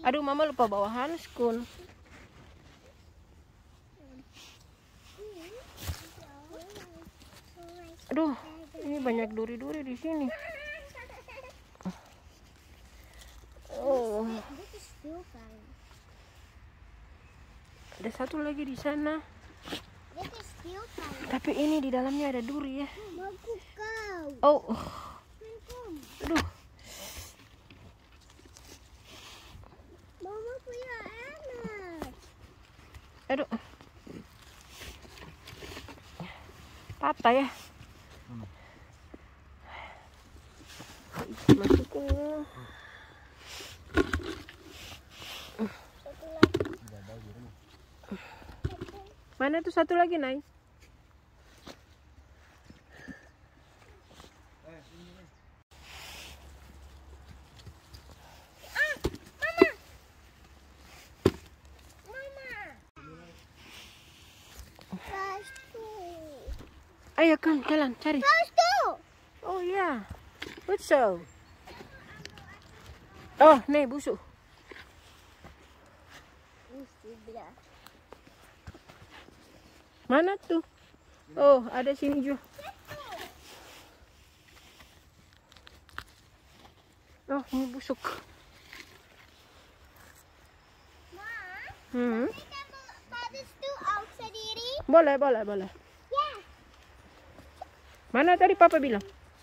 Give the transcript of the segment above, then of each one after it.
Aduh, mama lupa bawa handskun. Aduh, ini banyak duri-duri di sini. Oh, ada satu lagi di sana. Tapi ini di dalamnya ada duri ya. Oh, aduh. Mama punya anak. Aduh. Patah ya. Masukin. Mana tuh satu lagi, Nay? Ayo kan, jalan cari. Oh iya, busuk. Oh, nih busuk. Mana tuh? Oh, ada sini juga. Oh, ini busuk. Boleh, boleh, boleh. Mana tadi papa bilang?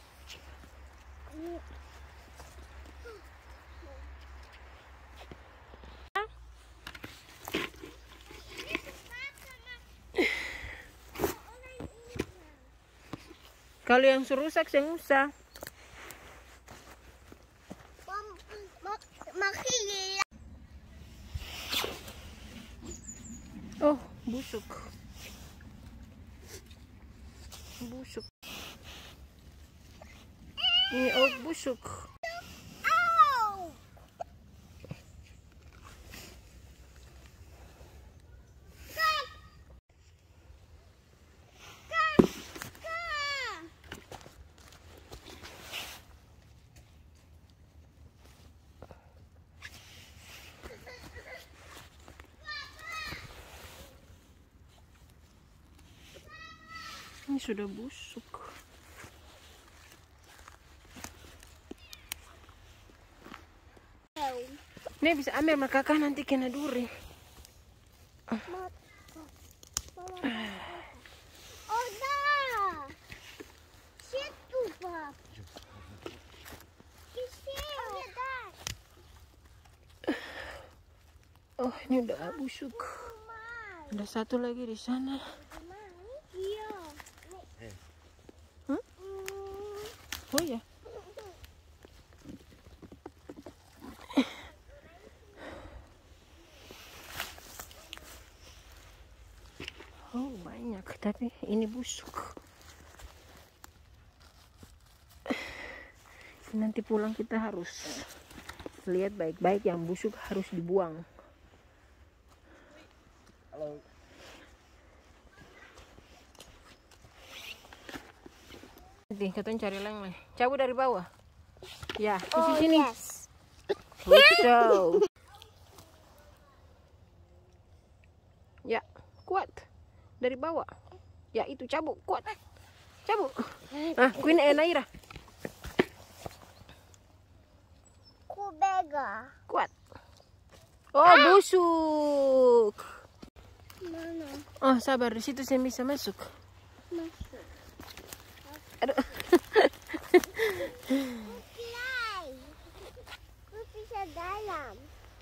Kalau yang rusak saya usah. Oh, busuk. Busuk. Ini busuk. Ini sudah busuk. Ini bisa ambil sama kakak, nanti kena duri. Oh, ini udah busuk. Ada satu lagi di sana. Oh ya. Oh banyak, tapi ini busuk. Nanti pulang kita harus lihat baik-baik, yang busuk harus dibuang. Halo. Nanti katanya cari lele. Cabut dari bawah. Ya, di Oh, sini. yes. Betul. Ya, kuat. Dari bawah. Ya, itu cabut, kuat. Cabut. Ah, Queen Naira. Kubega. Kuat. Oh, busuk. Mana? Oh, sabar, di situ saya bisa masuk. Masuk. Aduh. Play. Ku bisa dalam.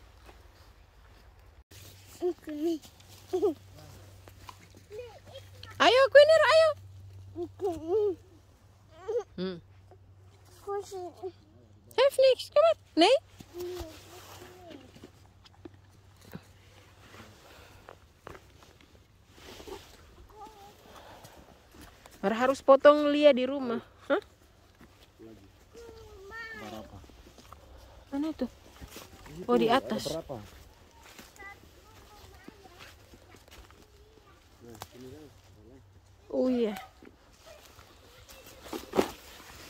Ayo, Queener, ayo. Hey, Phoenix, come on. Nay. Harus potong Lia di rumah. Hah? Berapa? Mana itu? Oh, di atas. Berapa? Oh iya.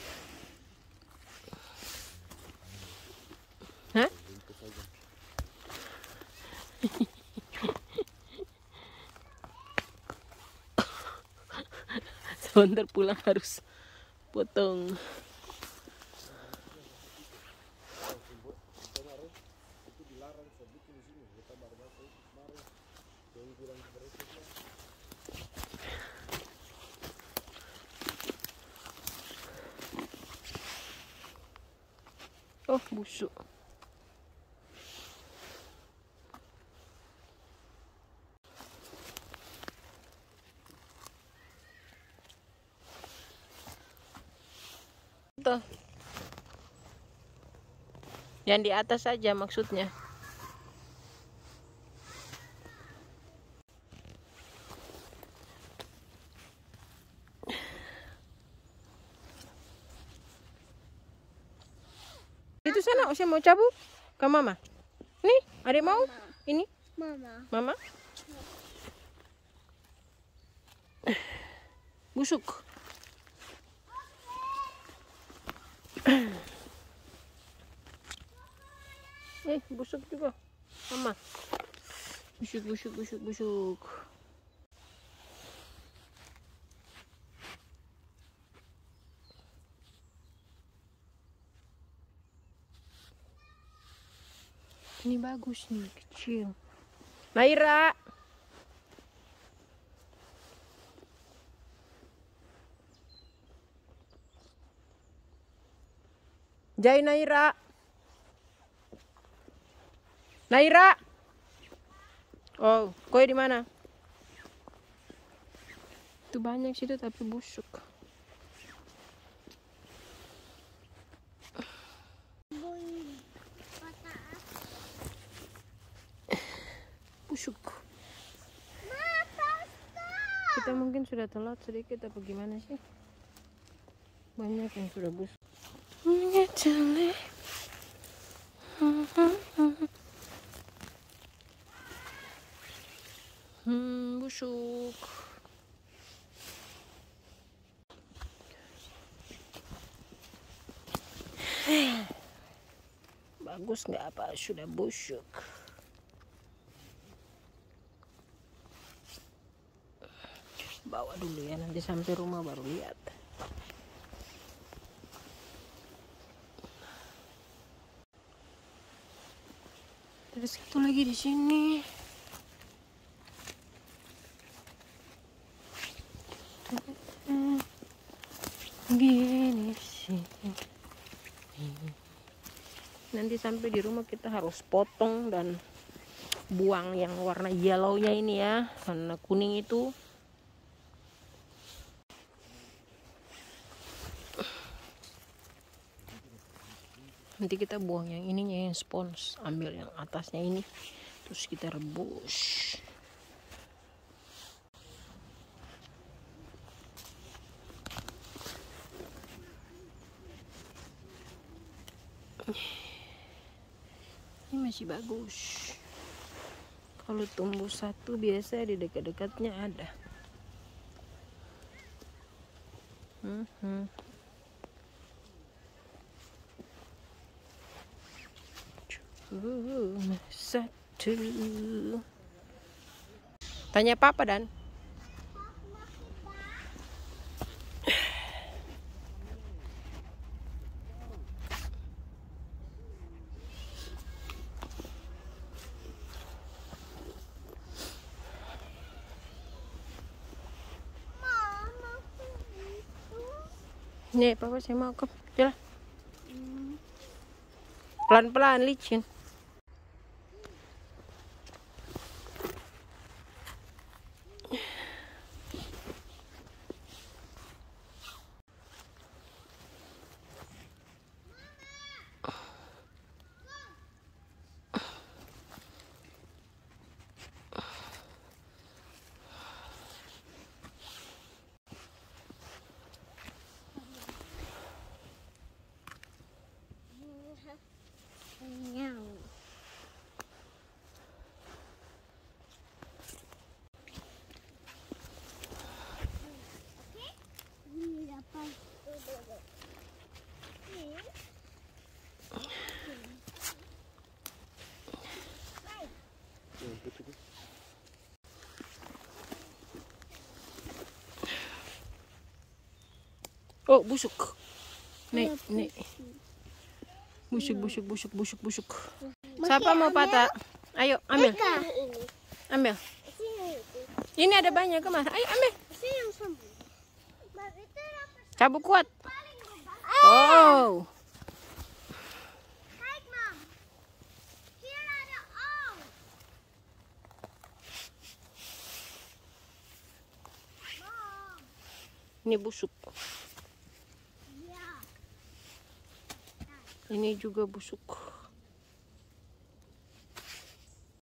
Hah? Bentar pulang harus potong. Oh, busuk. Tuh. Yang di atas saja maksudnya. Itu sana saya mau cabut ke mama. Nih, adek mau? Ini Mama. mama. Busuk. Busuk juga. Mama. Busuk, busuk, busuk, busuk. Ini bagus nih, kecil. Naira. Jai Naira. Naira. Oh, kue di mana? Itu banyak situ tapi busuk. Busuk. Kita mungkin sudah telat sedikit apa gimana sih? Banyak yang sudah busuk. Busuk. Bagus nggak apa sudah busuk. Bawa dulu ya, nanti sampai rumah baru lihat. Ada satu lagi di sini. Gini sih. Nanti sampai di rumah kita harus potong dan buang yang warna yellow-nya ini ya, warna kuning itu. Nanti kita buang yang ininya, yang spons, ambil yang atasnya ini, terus kita rebus. Ini masih bagus. Kalau tumbuh satu biasa di dekat-dekatnya ada. Satu. Tanya papa Dan. Nih, papa saya mau ke jalan. Pelan-pelan licin. Oh, busuk. Nek, nek. Busuk. Siapa mau patah? Ayo, ambil. Ambil. Ini ada banyak kemas. Ayo, ambil. Cabut kuat. Oh. Ini busuk. Ini juga busuk.